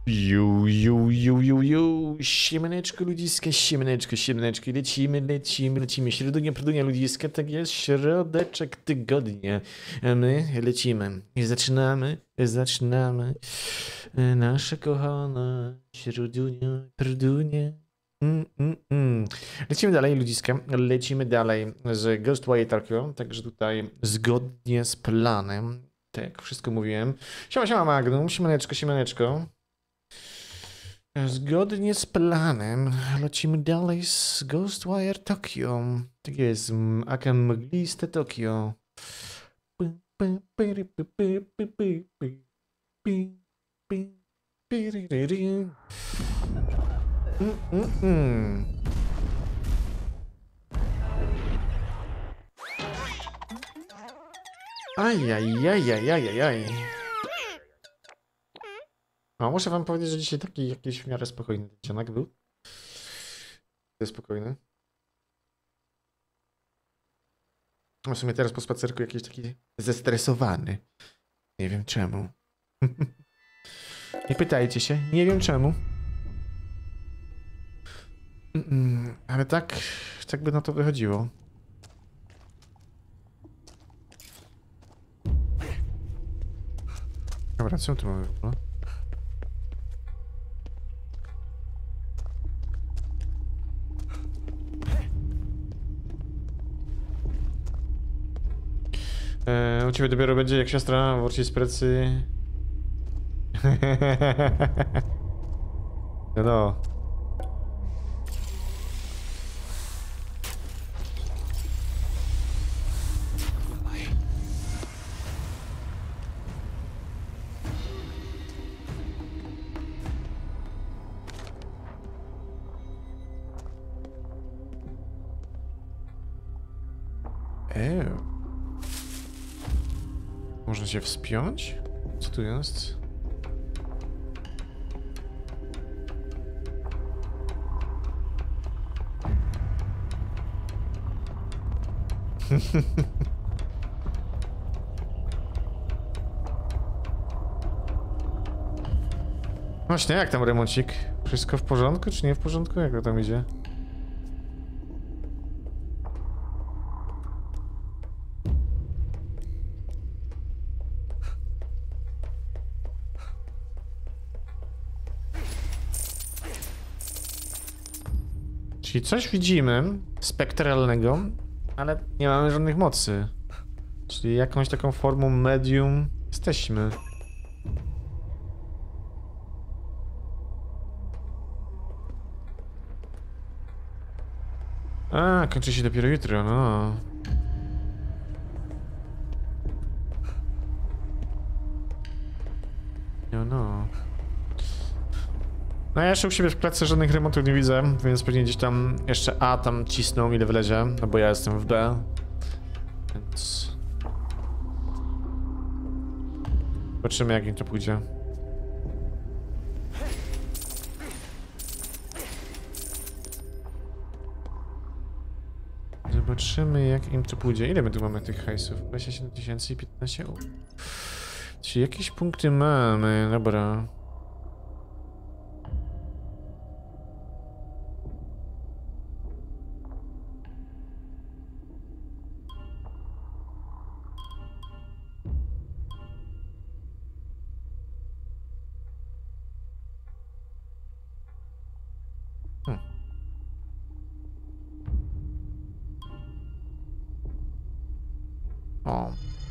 Siemaneczko ludziska, siemaneczko, lecimy. Środunia, produnia ludziska, tak jest, środeczek tygodnia. A my lecimy i zaczynamy. Nasza kochana środunia, produnia. Lecimy dalej ludziska, lecimy dalej z Ghostwire Tokyo, także tutaj zgodnie z planem, tak wszystko mówiłem. Siema Magnum, siemaneczko. Zgodnie z planem lecimy dalej z Ghostwire Tokyo. Tak jest, aka mgliste Tokyo. Ajajajajajajaj. No, muszę wam powiedzieć, że dzisiaj taki jakiś w miarę spokojny dzionek był. Jest spokojny. W sumie teraz po spacerku jakiś taki zestresowany. Nie wiem czemu. Nie pytajcie się, nie wiem czemu. Ale tak by na to wychodziło. Dobra, co tu mamy w ogóle? U ciebie dopiero będzie jak siostra wróci z pracy. No. Można się wspiąć? Co tu jest? Właśnie, jak tam remoncik? Wszystko w porządku, czy nie w porządku? Jak to tam idzie? Czyli coś widzimy spektralnego, ale nie mamy żadnych mocy. Czyli jakąś taką formą medium jesteśmy. A, kończy się dopiero jutro, no. No. No ja jeszcze u siebie w klatce żadnych remontów nie widzę, więc pewnie gdzieś tam jeszcze A tam cisną ile wlezie, no bo ja jestem w B. Więc... zobaczymy jak im to pójdzie. Zobaczymy jak im to pójdzie. Ile my tu mamy tych hajsów? 27 000 i 15. Czyli jakieś punkty mamy, dobra. O.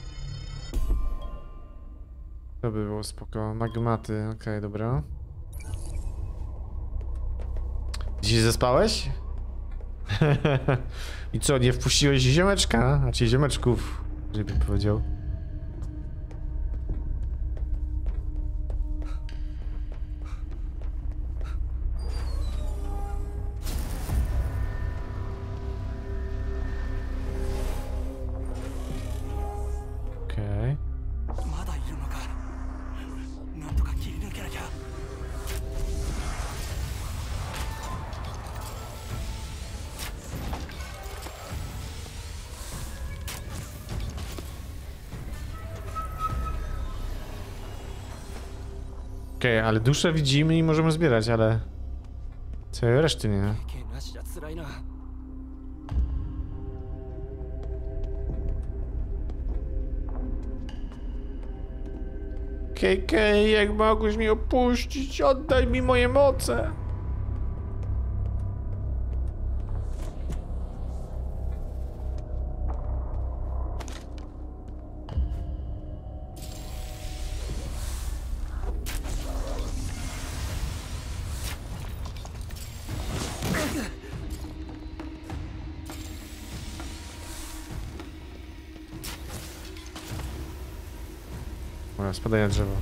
To by było spoko. Magmaty, okej, dobra. Dzisiaj zespałeś? I co, nie wpuściłeś ziomeczka? Znaczy ziomeczków, żebym powiedział. Okej. Okej, ale duszę widzimy i możemy zbierać, ale... Całej reszty nie. 経験なしじゃ辛いな。 KK, jak mogłeś mnie opuścić? Oddaj mi moje moce! Dobra, spadaj na drzewo.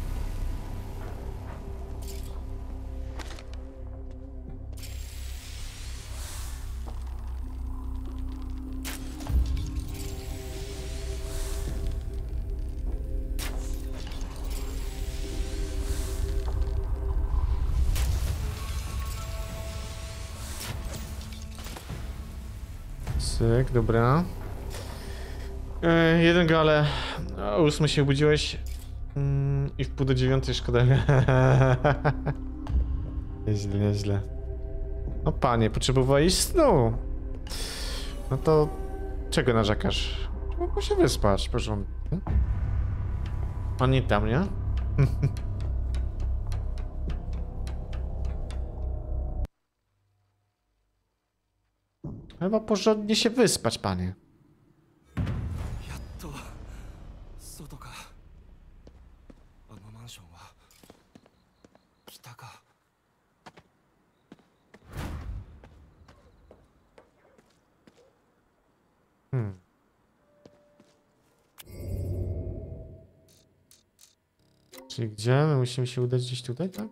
Syk, dobra. Jeden gale. O 8 się obudziłeś. I w pół do 9 szkoda. Nieźle, nieźle. No panie, potrzebowałeś snu. No to... Czego narzekasz? Mógł się wyspać, porządnie. On nie tam, nie? Chyba porządnie się wyspać, panie. やっと外か。あのマンションは北か。 Czyli gdzie? My musimy się udać gdzieś tutaj, tak?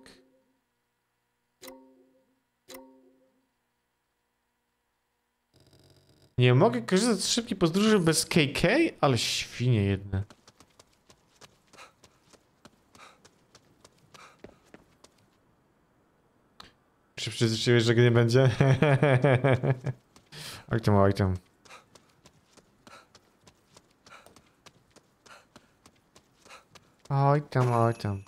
Nie mogę korzystać z szybkiej podróży bez KK? Ale świnie jedne. Czy przyzwyczaiłeś, że go nie będzie? Oj tam, oj tam. Oj tam, oj tam.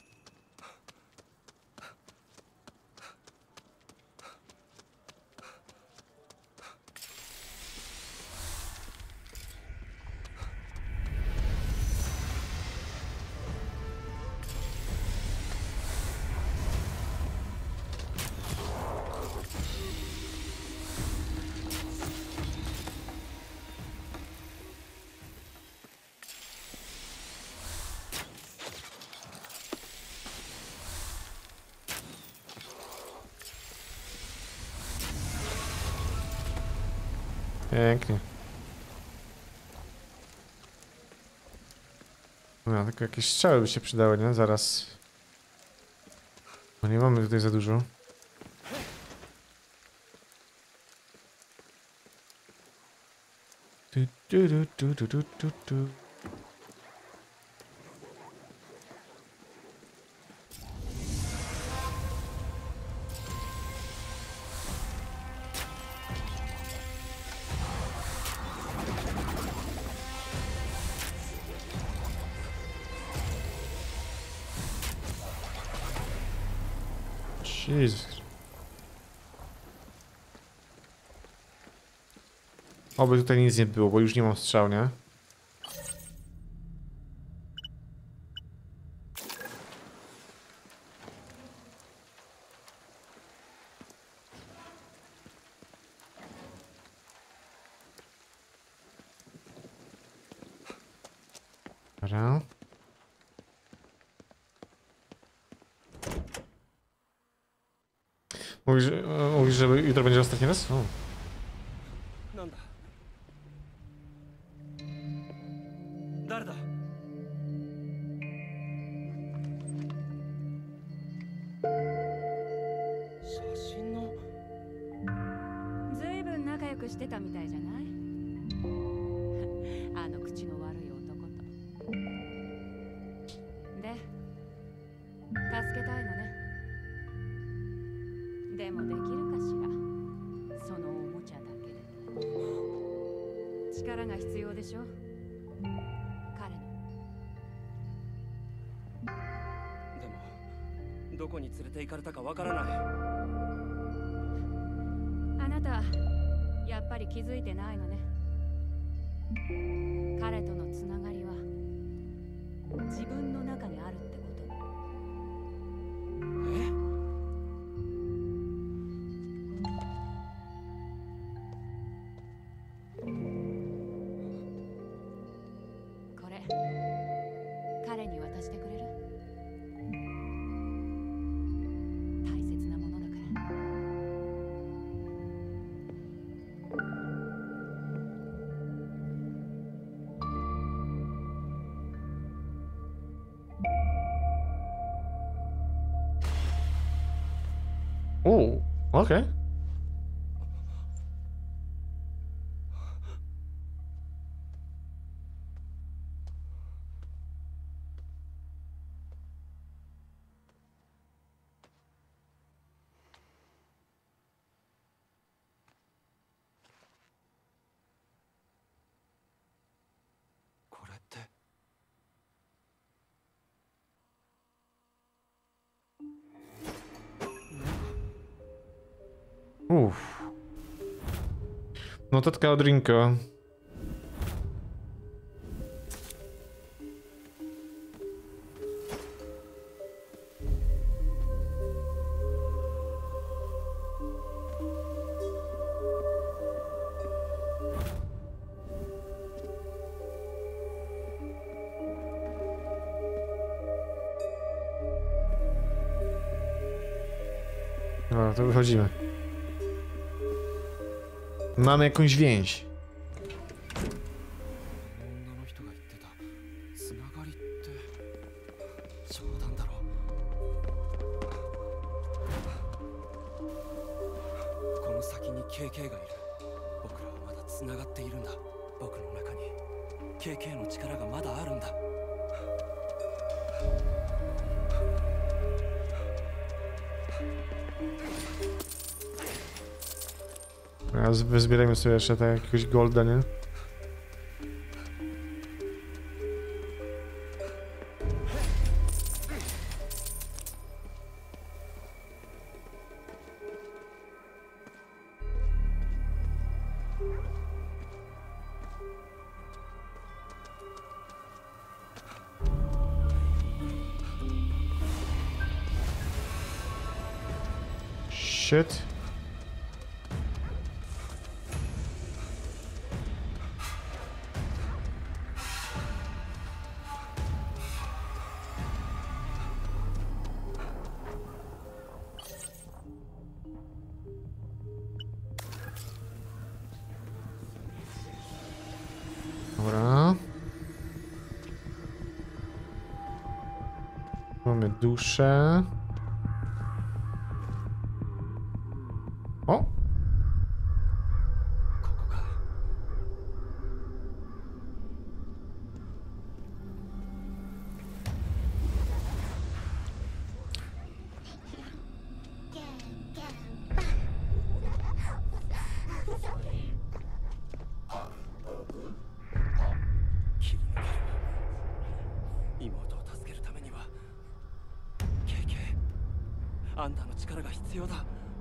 Pięknie. No, tylko jakieś strzały by się przydały, nie? Zaraz. Bo nie mamy tutaj za dużo. Tu, tu, tu, tu, tu, tu, tu. 'Jezus. Oby tutaj nic nie było, bo już nie mam strzał, nie? Dobra. Mówisz, że jutro będzie ostatni raz? O. なんだ。誰だ。写真の。 ずいぶん仲良くしてたみたいじゃないあの口の悪い男と。で、助けたいのね。でもできるかしら。そのおもちゃだけで。力が必要でしょ彼の。 でもどこに連れて行かれたかわからない。 あなたやっぱり気づいてないのね。彼とのつながりは自分の中にあるってこと。 え？ これ彼に渡してくれる？大切なものだから。 おお、OK。 これって Uff. Notatka od Rinko. Dobra, to wychodzimy. Mamy jakąś więź. 女の人が言ってたつながりって冗談だろ。この先に KK がいる。僕らはまだつながっているんだ。僕の中に KK の力がまだあるんだ。 Wyzbierajmy sobie jeszcze tak jakiegoś golda, nie? Shit. Dobra. Mamy duszę. O! ここか。切り抜ける。妹を助けるためには KK あんたの力が必要だ。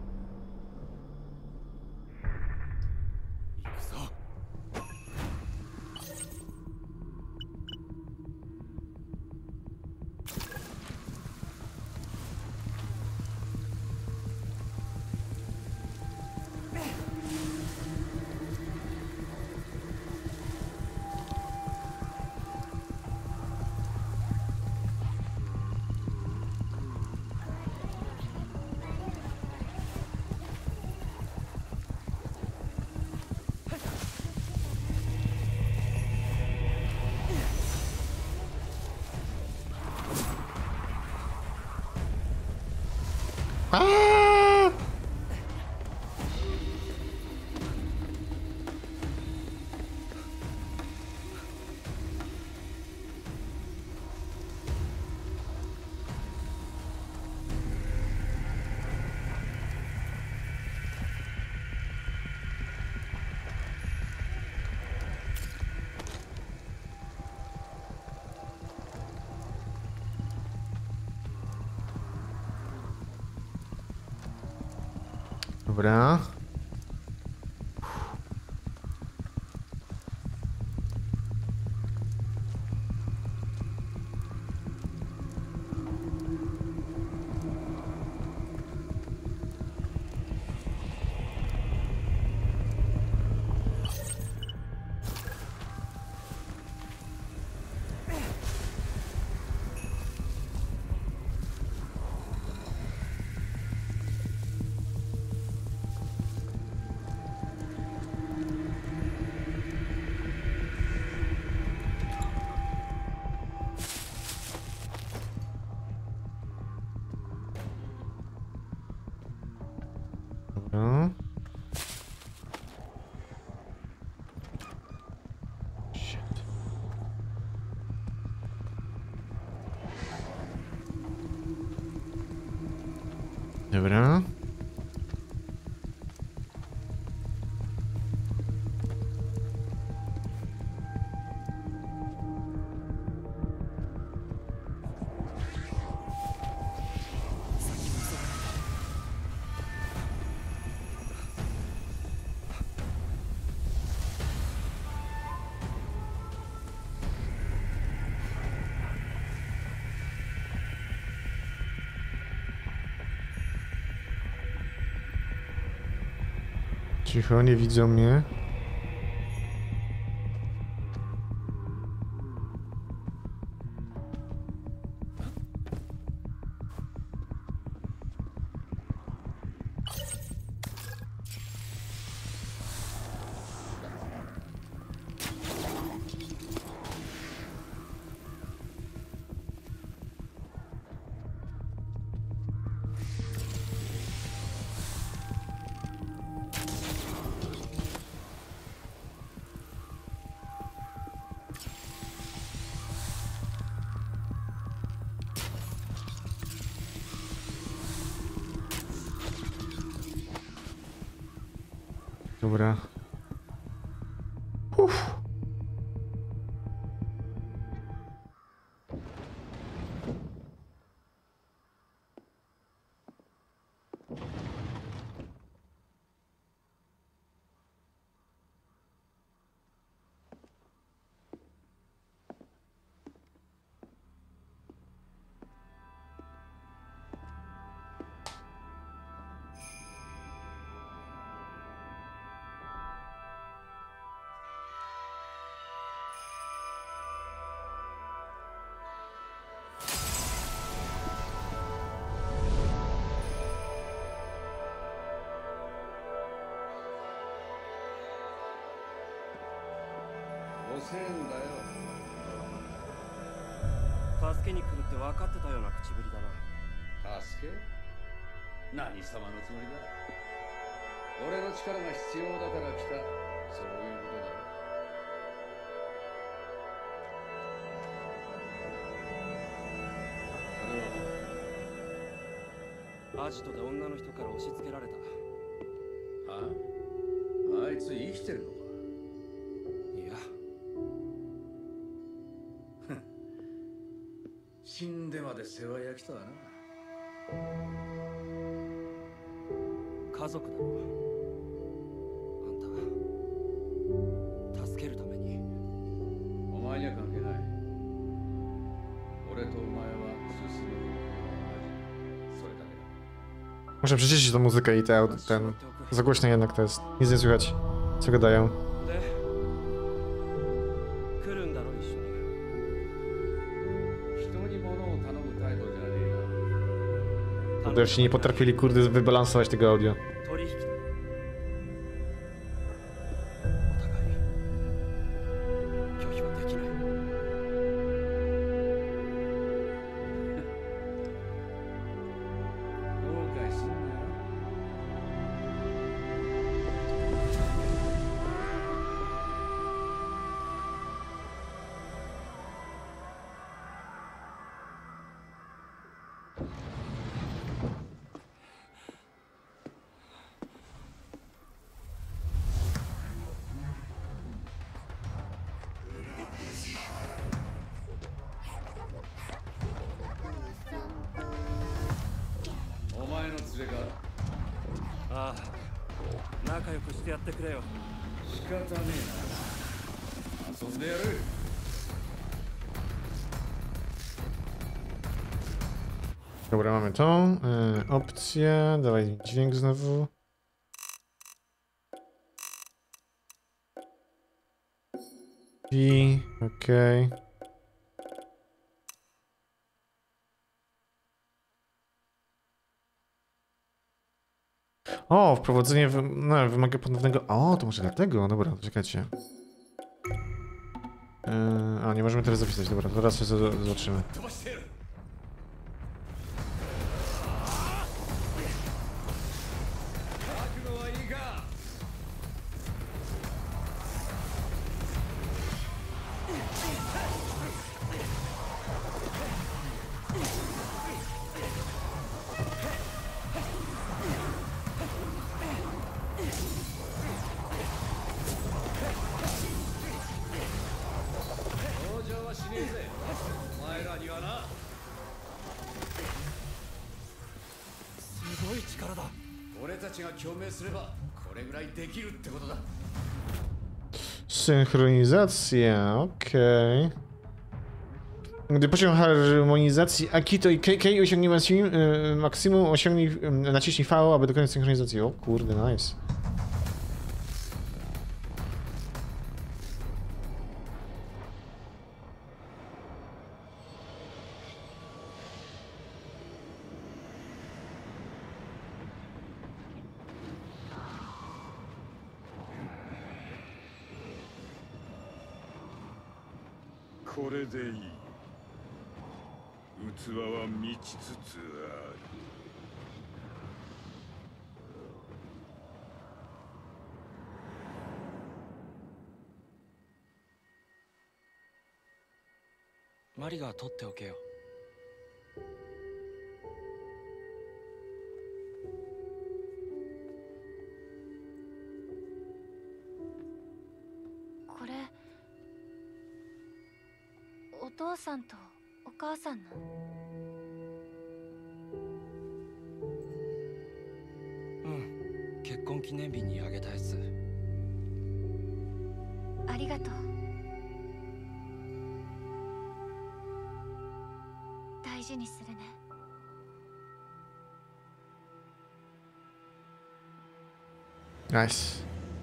行くぞ。 Ah! Dobra. Dobra. Shit. Dobra. Cicho, nie widzą mnie. Dobra. Uff. 遅えんだよ。 助けに来るって分かってたような口ぶりだな。 助け？何様のつもりだ。俺の力が必要だから来た。そういうことだろ。それはアジトで女の人から押し付けられた。 あいつ生きてるのか。 いや、 死んでまで世話焼きとはな。 家族だろ。あんた助けるために。 お前には関係ない。俺とお前は進む方向が同じ。それだけだ。 Muszę przyciszyć tą muzykę i ten... Za głośno jednak to jest. Nic nie słychać, co gadają. で、来るんだろ一緒に。 人に物を頼む態度じゃねえな。 Kurde, już się nie potrafili, kurde, wybalansować tego audio. 取引だ。お互い拒否はできない。 後悔すんなよ。 ああ、仲良くしてやってくれよ。 仕方ねえな。遊んでやる。 Dobra, mamy tą opcję. Dawaj dźwięk znowu. I okej. O, wprowadzenie no, wymaga ponownego. O, to może dlatego. Dobra, czekajcie. A, nie możemy teraz zapisać. Dobra, teraz się zobaczymy. 飛ばしてやる。覚悟はいいか。 登場はしねえぜ。お前らにはな。 すごい力だ。 俺たちが共鳴すればこれぐらいできるってことだ。 Synchronizacja, okej. Gdy poziom harmonizacji Akito i Kei osiągnie maksimum, naciśnij V, aby dokonać synchronizacji. O kurde, nice. Koれでいい。器は満ちつつある。 マリが取っておけよ。 これお父さんとお母さんの。 うん、結婚記念日にあげたやつ。 ありがとう。大事にするね。 Nice.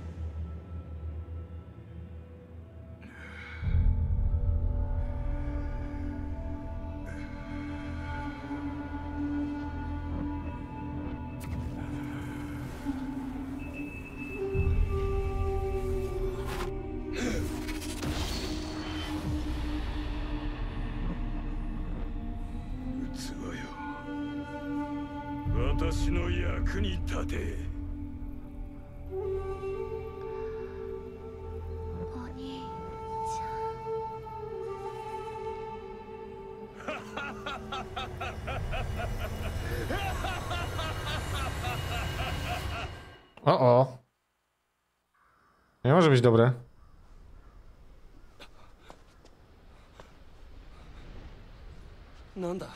Yo. 私の役に立て。 お兄ちゃん。 O. Nie może być dobre. なんだ。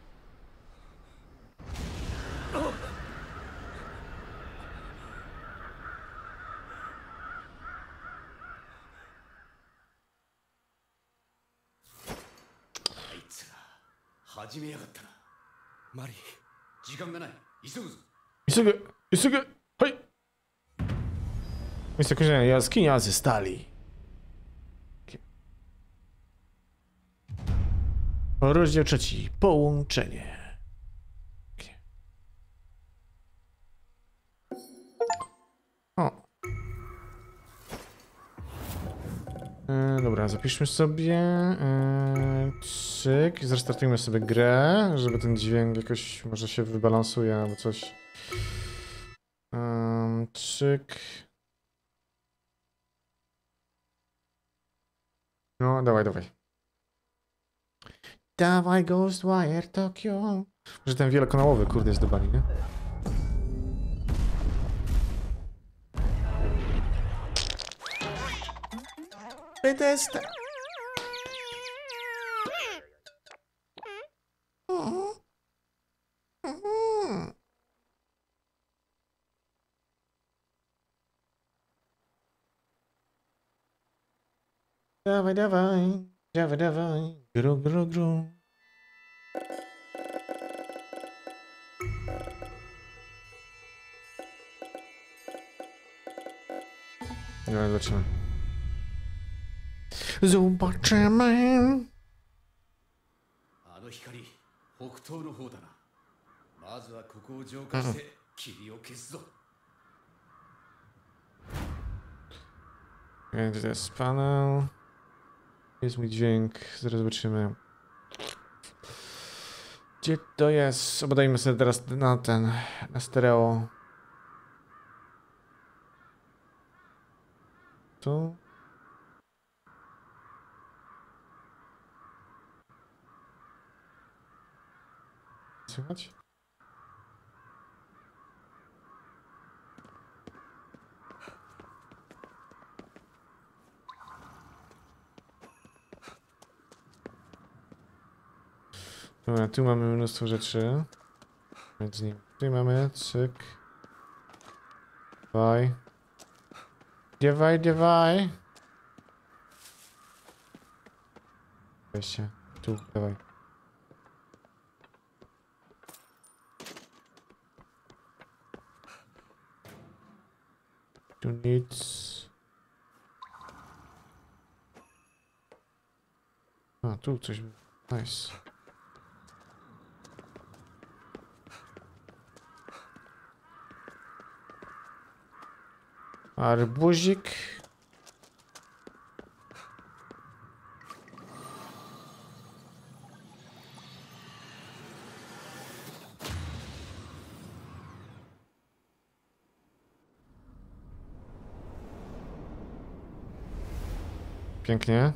あいつが始めやがったな。 マリー。 時間がない。急ぐぞ。 急ぐはい。Miejsce korzenia jaskinia ze stali. Rozdział 3. Połączenie. O. Dobra, zapiszmy sobie. Cyk. Zrestartujmy sobie grę, żeby ten dźwięk jakoś może się wybalansuje albo coś. Cyk. No, dawaj. Dawaj Ghostwire Tokyo. Może ten wielokanałowy, kurde, jest do bani, nie? Bethesda. Dawaj, dawaj. Dawaj, dawaj. Gru, gru, gru. No, zobaczymy. Zobaczymy. あの光北東の方だな。まずはここを浄化して霧を消すぞ。 Gdzie to jest panel? Jest mój dźwięk. Zaraz zobaczymy. Gdzie to jest? Obadajmy sobie teraz na ten, na stereo. Tu. Słychać? Dobra, tu mamy mnóstwo rzeczy. Między nimi. Tutaj mamy, cyk. Dawaj. Dawaj, dawaj. Weź się. Tu, dawaj. Tu nic. A, tu coś. Nice. Arbuzik. Pięknie.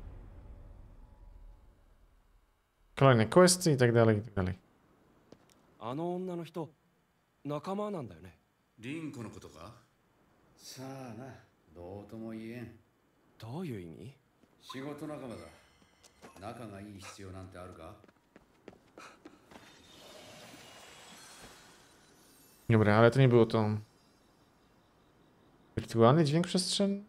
Kolejne questy i tak dalej, i tak dalej. あの女の人仲間なんだよね。 リンコのことか。さあな、どうとも言えん。 どういう意味？ 仕事仲間だ。仲がいい必要なんてあるか。 Dobra, ale to nie było to. Wirtualny dźwięk przestrzenny?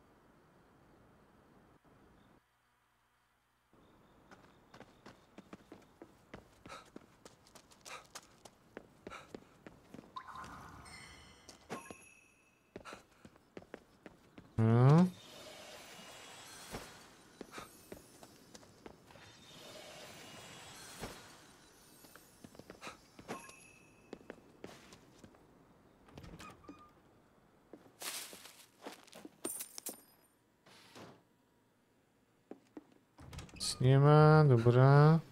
No. Nic nie ma, dobra.